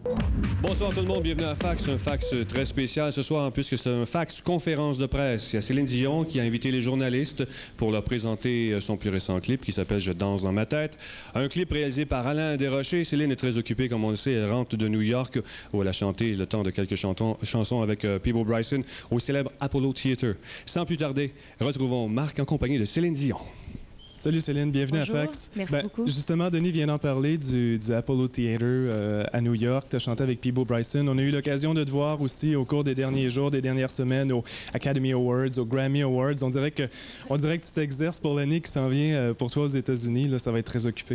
Bonsoir tout le monde, bienvenue à Fax, un Fax très spécial ce soir puisque c'est un Fax conférence de presse. Il y a Céline Dion qui a invité les journalistes pour leur présenter son plus récent clip qui s'appelle « Je danse dans ma tête ». Un clip réalisé par Alain Desrochers. Céline est très occupée, comme on le sait, elle rentre de New York où elle a chanté le temps de quelques chansons avec Peabo Bryson au célèbre Apollo Theatre. Sans plus tarder, retrouvons Marc en compagnie de Céline Dion. Salut Céline, bienvenue Bonjour. à Fax. Merci beaucoup. Justement, Denis vient d'en parler du Apollo Theatre à New York. Tu as chanté avec Peabo Bryson. On a eu l'occasion de te voir aussi au cours des derniers jours, des dernières semaines, aux Academy Awards, aux Grammy Awards. On dirait que tu t'exerces pour l'année qui s'en vient pour toi aux États-Unis. Là, ça va être très occupé.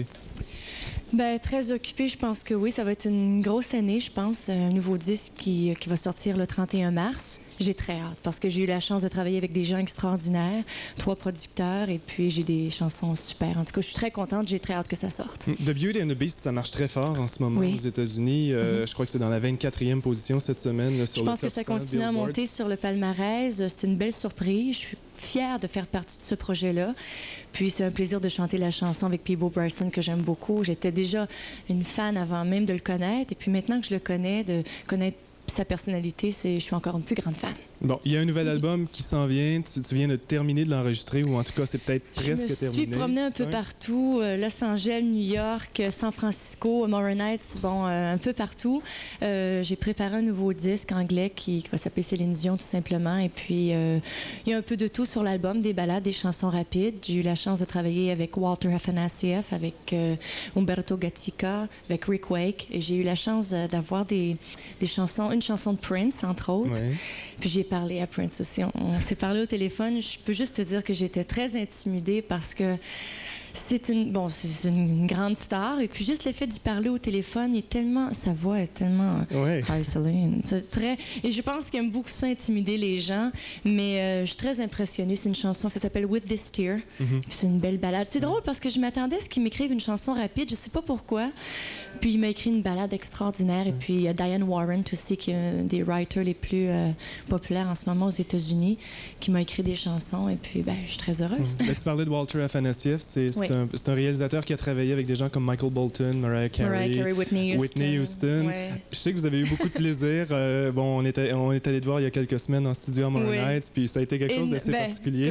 Ben, très occupée, je pense que oui. Ça va être une grosse année, je pense. Un nouveau disque qui va sortir le 31 mars. J'ai très hâte parce que j'ai eu la chance de travailler avec des gens extraordinaires, 3 producteurs, et puis j'ai des chansons super. En tout cas, je suis très contente. J'ai très hâte que ça sorte. The Beauty and the Beast, ça marche très fort en ce moment aux États-Unis. Je crois que c'est dans la 24e position cette semaine. Là, sur je pense que ça continue à monter sur le palmarès. C'est une belle surprise. Je suis fière de faire partie de ce projet-là. Puis c'est un plaisir de chanter la chanson avec Peabo Bryson que j'aime beaucoup. J'étais déjà une fan avant même de le connaître. Et puis maintenant que je le connais, de connaître sa personnalité, je suis encore une plus grande fan. Bon, il y a un nouvel album qui s'en vient. Tu viens de terminer de l'enregistrer, ou en tout cas, c'est peut-être presque terminé. Je me suis promenée un peu partout. Los Angeles, New York, San Francisco, Morin Heights, bon, un peu partout. J'ai préparé un nouveau disque anglais qui va s'appeler Céline Dion, tout simplement. Et puis, il y a un peu de tout sur l'album, des ballades, des chansons rapides. J'ai eu la chance de travailler avec Walter Afanasieff, avec Umberto Gatica, avec Rick Wake. Et j'ai eu la chance d'avoir des chansons, une chanson de Prince, entre autres. Ouais. Puis j'ai parlé à Prince aussi. On s'est parlé au téléphone. Je peux juste te dire que j'étais très intimidée parce que c'est une grande star. Et puis juste l'effet d'y parler au téléphone, sa voix est tellement... Hi, Céline. C'est très... Et je pense qu'il aime beaucoup ça, intimider les gens. Mais je suis très impressionnée. C'est une chanson qui s'appelle With This Tear. C'est une belle ballade. C'est drôle parce que je m'attendais à ce qu'il m'écrive une chanson rapide. Je sais pas pourquoi. Puis il m'a écrit une ballade extraordinaire. Et puis il y a Diane Warren aussi, qui est un des writers les plus populaires en ce moment aux États-Unis, qui m'a écrit des chansons. Et puis, je suis très heureuse. Tu parlais de Walter Afanasieff. C'est un réalisateur qui a travaillé avec des gens comme Michael Bolton, Mariah Carey, Whitney Houston. Ouais. Je sais que vous avez eu beaucoup de plaisir. On est allé te voir il y a quelques semaines en studio à Morin Heights, puis ça a été quelque chose d'assez particulier.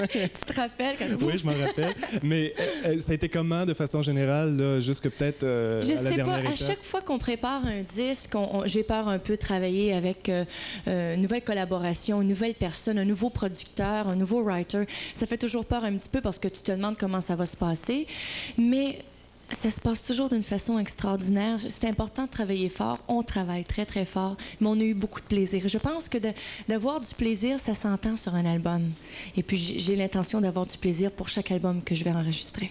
Tu te rappelles quand même? Oui, je m'en rappelle. Mais ça a été comment, de façon générale, là, jusque peut-être à la dernière étape? À chaque fois qu'on prépare un disque, j'ai peur un peu de travailler avec une nouvelle collaboration, une nouvelle personne, un nouveau producteur, un nouveau writer. Ça fait toujours peur un petit peu parce que tu te demandes comment ça va se passer. Mais ça se passe toujours d'une façon extraordinaire. C'est important de travailler fort. On travaille très, très fort, mais on a eu beaucoup de plaisir. Je pense que d'avoir du plaisir, ça s'entend sur un album. Et puis, j'ai l'intention d'avoir du plaisir pour chaque album que je vais enregistrer.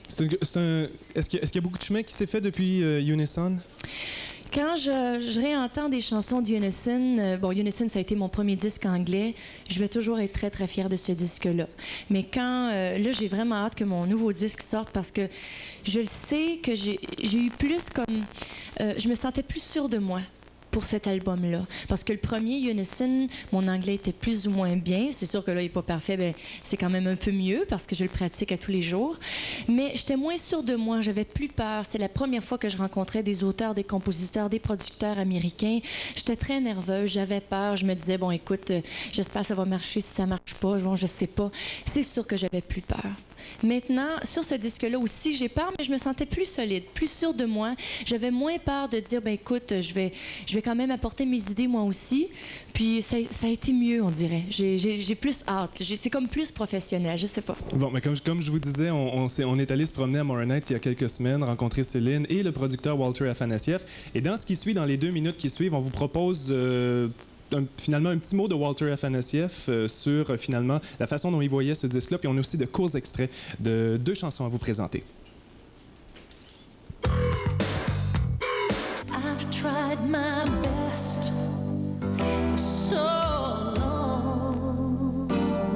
Est-ce qu'il y a beaucoup de chemin qui s'est fait depuis Unison? Quand je réentends des chansons d'Unison, Unison, ça a été mon premier disque anglais, je vais toujours être très, très fière de ce disque-là. Mais là, j'ai vraiment hâte que mon nouveau disque sorte parce que je le sais que j'ai eu plus comme... je me sentais plus sûre de moi pour cet album-là. Parce que le premier, Unison, mon anglais était plus ou moins bien. C'est sûr que là, il n'est pas parfait, c'est quand même un peu mieux parce que je le pratique à tous les jours. Mais j'étais moins sûre de moi, j'avais plus peur. C'est la première fois que je rencontrais des auteurs, des compositeurs, des producteurs américains. J'étais très nerveuse, j'avais peur. Je me disais, bon, écoute, j'espère que ça va marcher. Si ça marche pas, bon, je sais pas. C'est sûr que j'avais plus peur. Maintenant, sur ce disque-là aussi, j'ai peur, mais je me sentais plus solide, plus sûre de moi. J'avais moins peur de dire, écoute, je vais quand même apporter mes idées moi aussi. Puis ça a été mieux, on dirait. J'ai plus hâte. C'est comme plus professionnel, je sais pas. Bon, mais comme je vous disais, on est allé se promener à Morin Heights il y a quelques semaines, rencontrer Céline et le producteur Walter Afanasieff. Et dans ce qui suit, dans les 2 minutes qui suivent, on vous propose... finalement, un petit mot de Walter Afanasieff sur, finalement, la façon dont il voyait ce disque-là. Puis on a aussi de courts extraits de 2 chansons à vous présenter. I've tried my best for so long.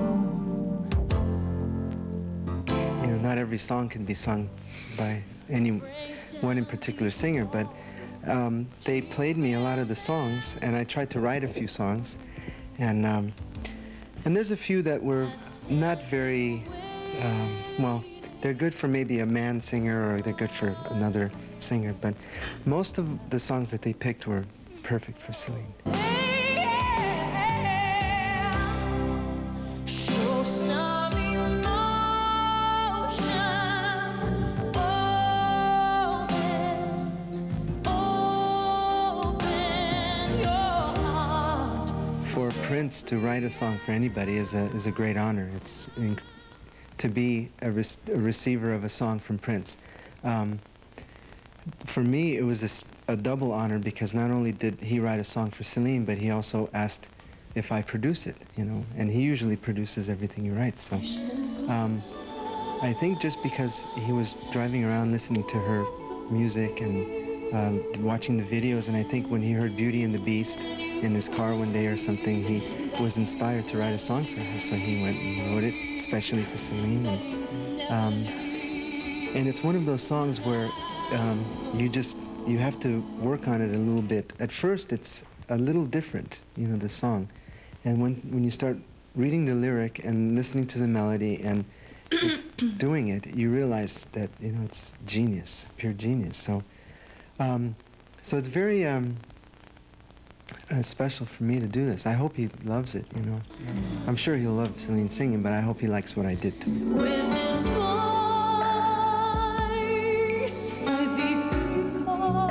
You know, not every song can be sung by one in particular singer, but they played me a lot of the songs, and I tried to write a few songs, and there's a few that were not very, well, they're good for maybe a man singer, or they're good for another singer, but most of the songs that they picked were perfect for Celine. Show some emotion. Open your heart. For Prince to write a song for anybody is a great honor. To be a receiver of a song from Prince. For me, it was a double honor because not only did he write a song for Celine, but he also asked if I produce it, you know, and he usually produces everything he writes. So I think just because he was driving around listening to her music and watching the videos, and I think when he heard Beauty and the Beast in his car one day or something, he was inspired to write a song for her, so he went and wrote it especially for Celine. And it's one of those songs where you have to work on it a little bit. At first, it's a little different, you know, the song, and when you start reading the lyric and listening to the melody and doing it, you realize that, you know, it's genius, pure genius. So it's very special for me to do this. I hope he loves it, you know. I'm sure he'll love Celine singing, but I hope he likes what I did to him. With his voice, I feel you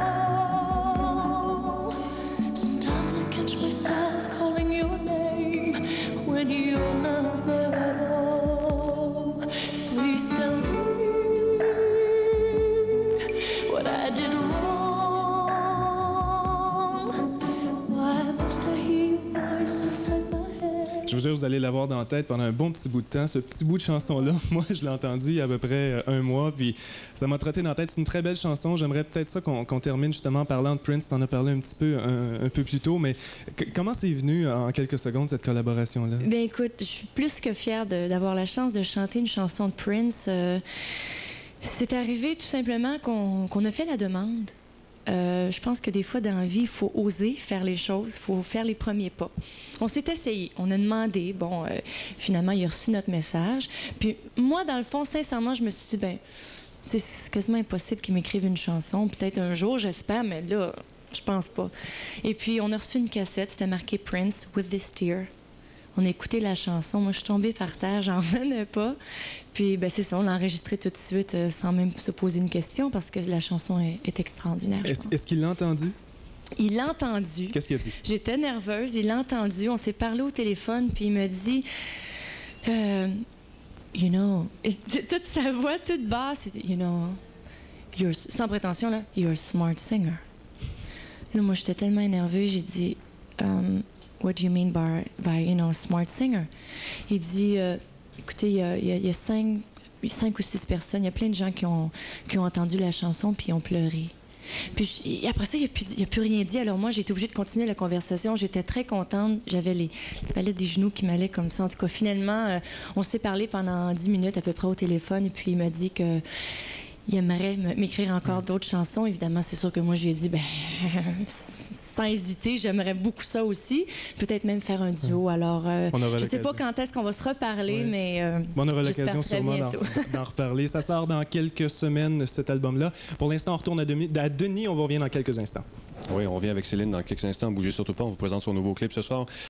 call. Sometimes I catch myself calling your name when you're not there at all. Please tell me what I did wrong. Why must I hear your voice inside my head? Je vous jure, vous allez l'avoir dans la tête pendant un bon petit bout de temps. Ce petit bout de chanson-là, moi, je l'ai entendu il y a à peu près un mois, puis ça m'a trotté dans la tête. C'est une très belle chanson. J'aimerais peut-être ça qu'on termine justement en parlant de Prince. T'en as parlé un petit peu, un peu plus tôt, mais comment c'est venu en quelques secondes, cette collaboration-là? Ben écoute, je suis plus que fière d'avoir la chance de chanter une chanson de Prince. C'est arrivé tout simplement qu'on a fait la demande. Je pense que des fois, dans la vie, il faut oser faire les choses, il faut faire les premiers pas. On s'est essayé, on a demandé, bon, finalement, il a reçu notre message. Puis moi, dans le fond, sincèrement, je me suis dit, ben, c'est quasiment impossible qu'il m'écrive une chanson. Peut-être un jour, j'espère, mais là, je pense pas. Et puis, on a reçu une cassette, c'était marqué Prince, With This Tear. On a écouté la chanson. Moi, je suis tombée par terre, j'en revenais pas. Puis, ben, c'est ça, on l'a enregistré tout de suite sans même se poser une question parce que la chanson est extraordinaire. Est-ce qu'il l'a entendu? Il l'a entendu. Qu'est-ce qu'il a dit? J'étais nerveuse, il l'a entendu. On s'est parlé au téléphone, puis il me dit, you know, toute sa voix, toute basse, il dit, you know, sans prétention, là, you're a smart singer. Là, moi, j'étais tellement énervée, j'ai dit, what do you mean by you know, smart singer? Il dit, écoutez, il y a 5 ou 6 personnes, il y a plein de gens qui ont entendu la chanson puis ont pleuré. Puis après ça, il n'a plus rien dit. Alors moi, j'ai été obligée de continuer la conversation. J'étais très contente. J'avais les palettes des genoux qui m'allaient comme ça. En tout cas, finalement, on s'est parlé pendant 10 minutes à peu près au téléphone. Et puis il m'a dit que il aimerait m'écrire encore d'autres chansons. Évidemment, c'est sûr que moi, j'ai dit, ben, sans hésiter, j'aimerais beaucoup ça aussi. Peut-être même faire un duo. Alors, je ne sais pas quand est-ce qu'on va se reparler, mais on aura l'occasion sûrement d'en reparler. Ça sort dans quelques semaines, cet album-là. Pour l'instant, on retourne à Denis. On va revenir dans quelques instants. Oui, on revient avec Céline dans quelques instants. Bougez surtout pas, on vous présente son nouveau clip ce soir.